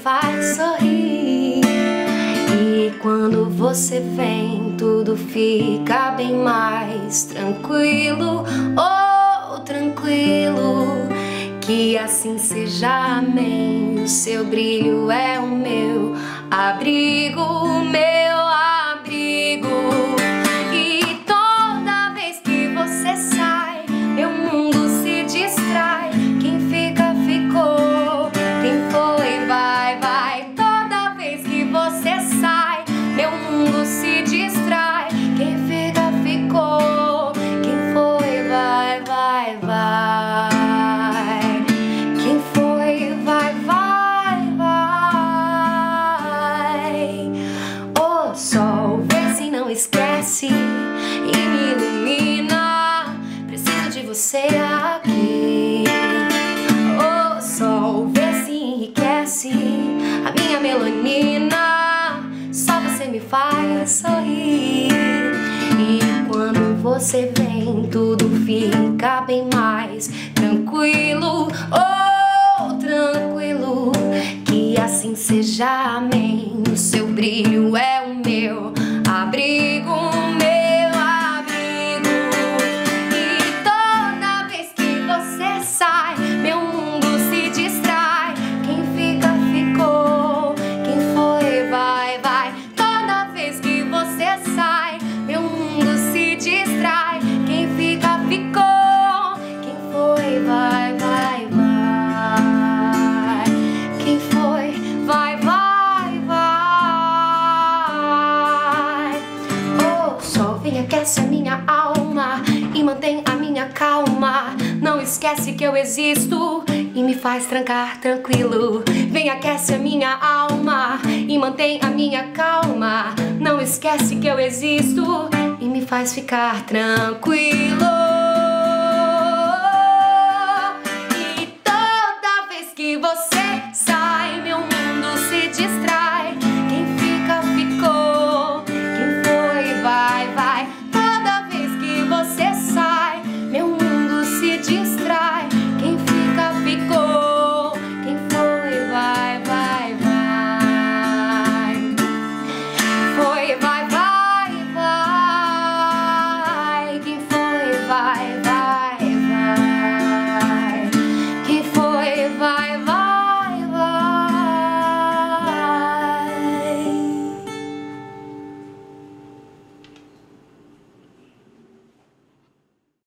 faz sorrir. E quando você vem, tudo fica bem mais tranquilo. Oh, tranquilo. Que assim seja, amém. O seu brilho é o meu abrigo, o meu abrigo. E toda vez que você sai, meu mundo se distrai. Quem fica, ficou. Quem foi, vai, vai. Toda vez que você sai, meu mundo se distrai. Quem fica, ficou. Quem foi, vai, vai, vai. Quem foi, vai, vai, vai. O sol vê se não esquece e me ilumina. Preciso de você aqui. O sol vê se enriquece a minha melanina. Só você me faz sorrir. E quando você vem, tudo fica bem mais tranquilo. Oh, tranquilo. Que assim seja, amém. O seu brilho é o meu abrigo, o meu abrigo. E toda vez que você sai, meu mundo se distrai. Quem fica, ficou. Quem foi, vai, vai. Toda vez que você sai, meu mundo se distrai. Quem fica, ficou. Quem foi, vai, vai, vai. Quem foi, vai, vai, vai. O sol vem, aquece a minha alma e mantém a minha calma. Não esquece que eu existo e me faz trancar tranquilo. Vem, aquece a minha alma e mantém a minha calma. Não esquece que eu existo e me faz ficar tranquilo.